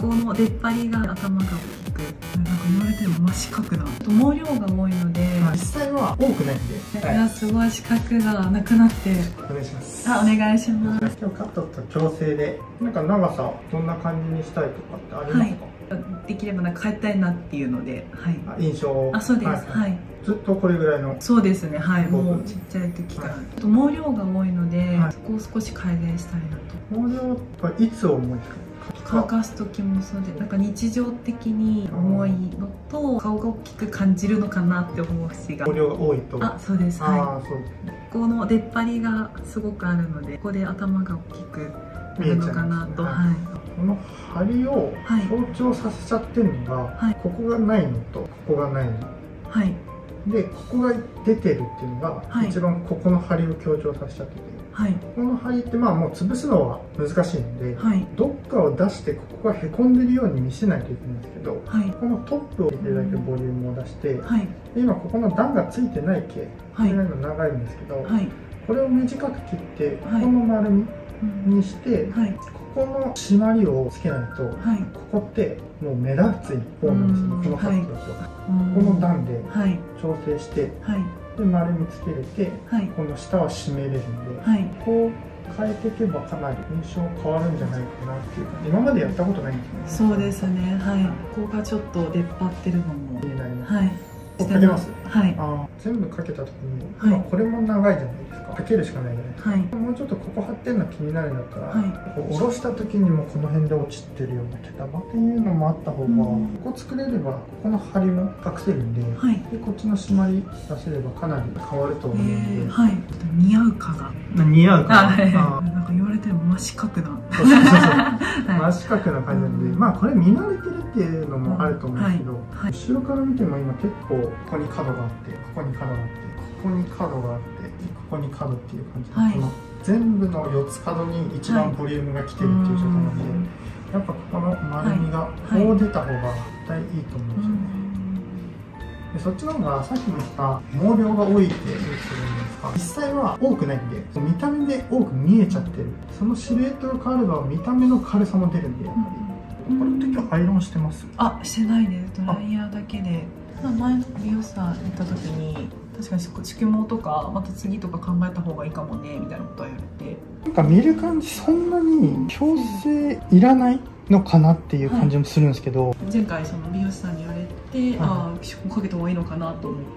この出っ張りが頭が大きく、なんか言われても真四角だ。毛量が多いので、 実際は多くないんで、 いやすごい四角がなくなって。 お願いします。 あ、お願いします。 今日カットと調整で、なんか長さどんな感じにしたいとかってありますか？ できればなんか変えたいなっていうので、はい。 印象。 あ、そうです。はい。 ずっとこれぐらいの。 そうですね。はい。もうちっちゃい時から。毛量が多いので、そこを少し改善したいなと。 毛量はいつ思いつく？ 乾かす時もそうで、なんか日常的に重いのと顔が大きく感じるのかなって思う節が。 毛量が多いと。 あ、そうです。 はい。そうですね。 この出っ張りがすごくあるので、ここで頭が大きくなるのかなと。はい。 この張を強調させちゃってるのが、ここがないのとここがないの。はい。で、ここが出てるっていうのが、一番ここの張りを強調させちゃってて、はい、この張りってまあもう潰すのは難しいので、はい、どっかを出してここがへこんでるように見せないといけないんですけど、はい、このトップをできるだけボリュームを出して、はい、で今ここの段がついてない毛、これが今長いんですけど、はい、これを短く切って、ここの丸みにして、はい、ここの締まりをつけないと、はい、ここってもう目立つ一方なんですよね、このカットだと。この段で調整して、はい、で丸みつけれて、はい、この下は締めれるんで、はい、こう変えていけばかなり印象変わるんじゃないかなっていうか、今までやったことないんですよね。そうですね。はい。ここがちょっと出っ張ってるのも気になります。はい。かけます。はい。全部かけた時に、はい、これも長いじゃないですか。かけるしかないじゃないですか。はい、もうちょっとここ張ってるの気になるんだったら、はい、下ろした時にもこの辺で落ちてるような毛束っていうのもあった方が、ここ作れればここの張りも隠せるんで、はい、でこっちの締まり出せればかなり変わると思うんで、はい、似合うかが。似合うかが。なんか言われても真四角だ。そうそうそう。真四角な感じなんで、まあこれ見慣れてるっていうのもあると思うんですけど、後ろから見ても今結構ここに角があって、ここに角があって、ここに角があって、ここに角っていう感じで、はい、この全部の4つ角に一番ボリュームがきてるっていう状態なので、やっぱここの丸みがこう出た方が絶対いいと思うんですよね。でそっちの方がさっきも言った毛量が多いって言ってるんですか、実際は多くないんで、見た目で多く見えちゃってる。そのシルエットが変われば見た目の軽さも出るんで、やっぱり。これって今日アイロンしてます？あ、してないです。ドライヤーだけで。前の美容師さん行った時に、確かに蓄毛とかまた次とか考えた方がいいかもねみたいなことは言われて、なんか見る感じそんなに矯正いらないのかなっていう感じもするんですけど、はい、前回その美容師さんに言われて、ああ蓄毛かけた方がいいのかなと思って、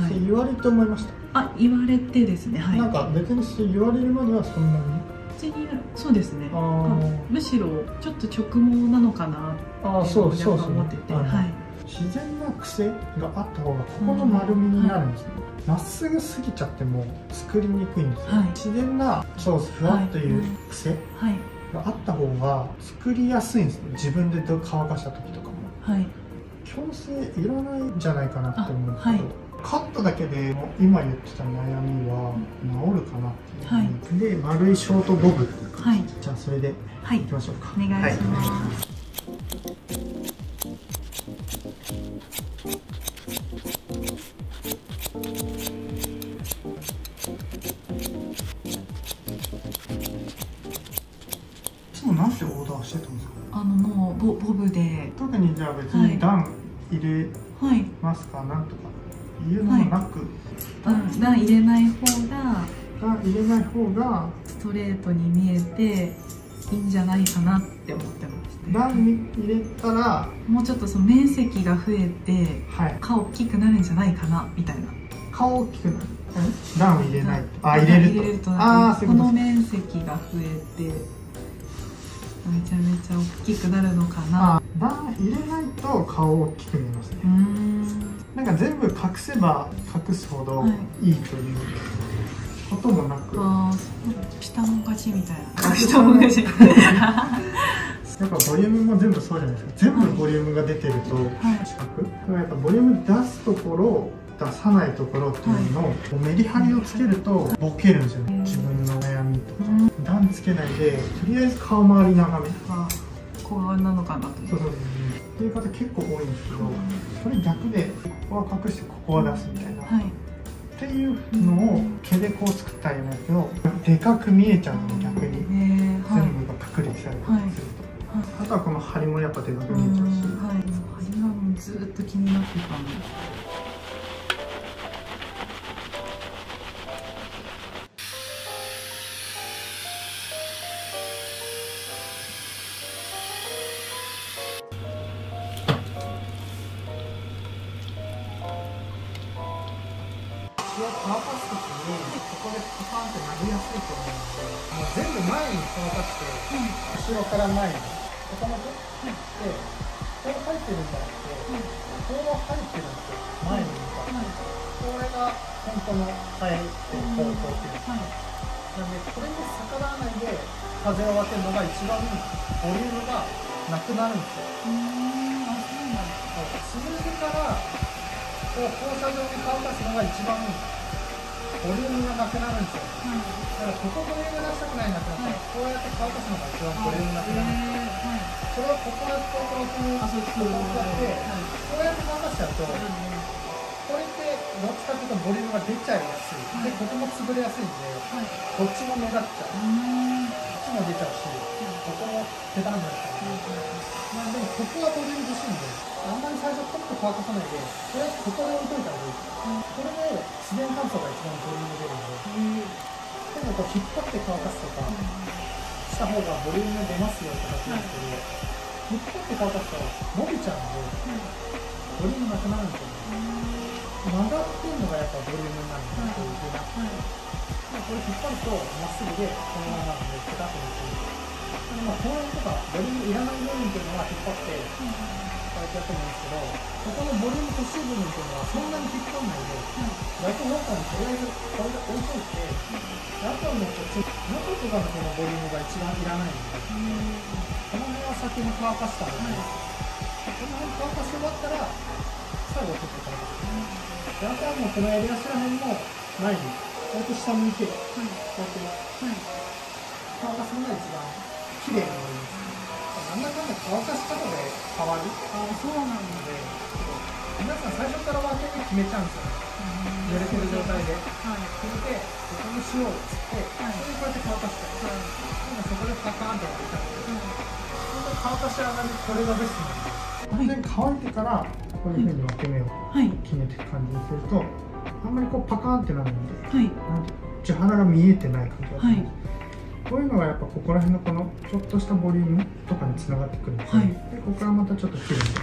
はい、言われて思いました。あ、言われてですね。はい。なんか別に言われるまではそんなに。そうですね。むしろちょっと直毛なのかなって思ってて、はい。自然な癖があった方がここの丸みになるんですね。まっすぐすぎちゃっても作りにくいんですよ。自然なそうふわっという癖があった方が作りやすいんですね。自分で乾かした時とかも。矯正いらないんじゃないかなって思うんですけど、カットだけで今言ってた悩みは治るかなっていう。で丸いショートボブっていう感じ。じゃあそれでいきましょうか。お願いします。なんてオーダーしてたんですか？もうボブで。特にじゃあ別に段入れますか、なんとかいうのもなく、段入れない方がストレートに見えていいんじゃないかなって思ってました。段に入れたらもうちょっとその面積が増えて、顔大きくなるんじゃないかなみたいな。顔大きくなる。段を入れないと。入れるとこの面積が増えて。めちゃめちゃ大きくなるのかな。段入れないと顔大きく見えますね。なんか全部隠せば隠すほどいいということもなく、下も勝ちみたいな。下も勝ち。やっぱボリュームも全部そうじゃないですか。全部ボリュームが出てると四角。やっぱボリューム出すところ出さないところっていうのをメリハリをつけるとボケるんですよね。自分の悩みとか。段つけないで、とりあえず顔周り長め。こうなのかなと。そうそうっていう方結構多いんですけど、それ逆でここは隠してここは出すみたいな。っていうのを毛でこう作ったらいいんだけど、でかく見えちゃうので逆に全部が隠れてたりすると。 あとはこの張りもやっぱ手が出ちゃうし、 張りがもうずっと気になってたんで。 乾かすときにここでパカンってなりやすいと思うので、もう全部前に乾かして、後ろから前に固まって、でこう入ってるんじゃなくて、こう入ってるんですよ、前に向かって、これが本当の生えてる方向っていうんですか。なんでこれに逆らわないで風を当てるのが一番ボリュームがなくなるんですよ。スムーズからこう放射状に乾かすのが一番ボリュームがなくなるんですよ。だからここボリューム出したくないなってなったら、こうやって乾かすのが一番ボリュームなくなるんですよ。それをここやってこうやってこうやって乾かしちゃうと、これってどっちかというとボリュームが出ちゃいやすい。でここも潰れやすいんで、どっちも目立っちゃう。こっちも出ちゃうし、ここも出たくなっちゃう。まあでもここはボリューム欲しいんで、あんまり最初ポッと乾かさないで、とりあえずここで置いといた方がいい。これで自然乾燥が一番ボリューム出るんで、でもこう引っ張って乾かすとかした方がボリューム出ますよって形なんですけど、引っ張って乾かすと伸びちゃうんで、ボリュームなくなるんですよね。曲がってんのがやっぱボリュームになるんで、こういう風な。これ引っ張るとまっすぐでこのままなんで、ペタッと抜く。まあ、この辺とかボリュームいらない部分っていうのは引っ張ってこうやってやってもいいんですけど、ここのボリューム欲しい部分っていうのはそんなに引っ張らないで、大体中にとりあえずこれで置いといて、あとはもうこっち中とかのこのボリュームが一番いらないので、この辺は先に乾かしたので、この辺乾かし終わったら最後取って乾かす。であとはもうこのやりやすい辺も前にこうやって下向いて、こうやって乾かすのが一番綺麗になります。なんだかんだ乾かし方で変わる。そうなので、皆さん最初から分けて決めちゃうんですよね。濡れてる状態で。それで、ここに塩をつって、それでこうやって乾かして、今そこでパカーンってやってたんで、本当に乾かし上がり、これがベストなんです。で、乾いてから、こういうふうに分け目を決めていく感じにすると、あんまりこうパカーンってなるので、なんて地肌が見えてない感じがする。こういうのがやっぱここら辺のこのちょっとしたボリュームとかにつながってくるんですね。でここからまたちょっと切るんで。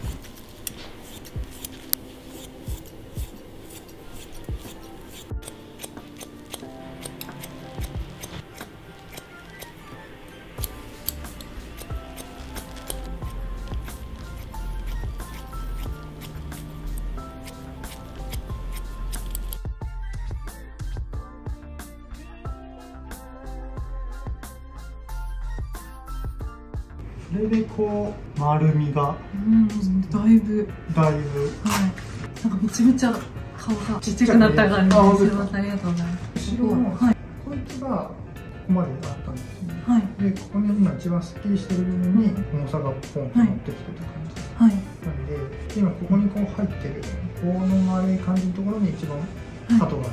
それでこう丸みが、 だいぶなんかめちゃめちゃ顔がちっちゃくなった感じがします。ありがとうございます。 後ろも、こいつがここまであったんですよね。でここに今一番すっきりしてる部分に重さがポンと乗ってきてた感じなんで、今ここにこう入ってる棒の丸い感じのところに一番角が残って、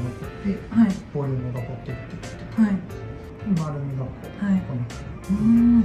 ボリュームがこう出てきて、丸みがこう、この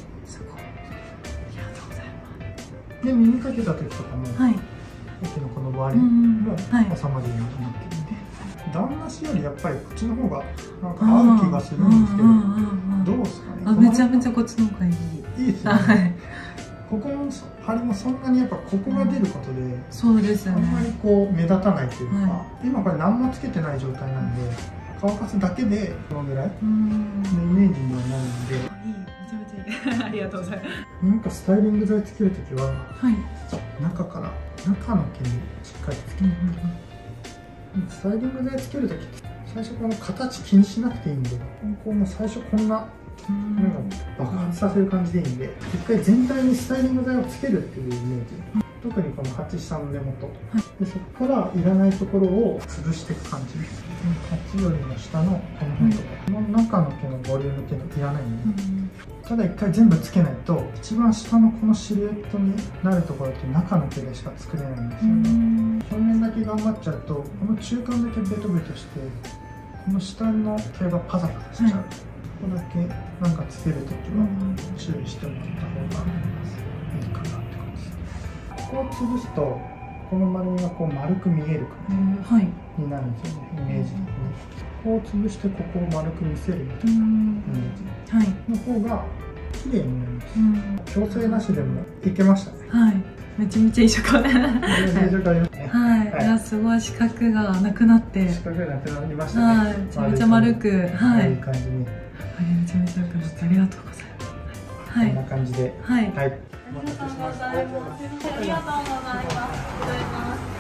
で耳かけた時とかも、奥のこの割りも収まるようになってるんで、段なしよりやっぱりこっちの方がなんか合う気がするんですけど、どうですかね。 めちゃめちゃこっちの方がいい。 いいですよね。ここの針もそんなにやっぱここが出ることで、 そうですね。 あんまりこう目立たないというか、今これ何もつけてない状態なんで、乾かすだけでこのぐらいのイメージにはなるんで。 ありがとうございます。 なんかスタイリング剤つけるときは、中から中の毛にしっかりつける。スタイリング剤つけるときって最初この形気にしなくていいんで、こう最初こんななんか爆発させる感じでいいんで、一回全体にスタイリング剤をつけるっていうイメージ。特にこの鉢下の根元、でそこからいらないところを潰していく感じ。鉢よりも下のこの辺とか、この中の毛のボリュームっていうのいらないんで、ただ一回全部つけないと一番下のこのシルエットになるところって中の毛でしか作れないんですよね。表面だけ頑張っちゃうとこの中間だけベトベトして、この下の毛がパサパサしちゃう。 こだけなんかつけるときは注意してもらった方がいいかなって感じです。ここを潰すとこの丸みがこう丸く見える感じになるんですよね、イメージ的に。ここを潰してここを丸く見せるみたいなイメージの方が綺麗になります。矯正なしでもいけましたね。 はい、めちゃめちゃいい色がはい、すごい四角がなくなって、 四角がなくなりましたね。 めちゃめちゃ丸く、はい、 いい感じに。 めちゃめちゃ良くなって、ありがとうございます。はい、 こんな感じで、 はい、 はい、 ありがとうございます。ありがとうございます。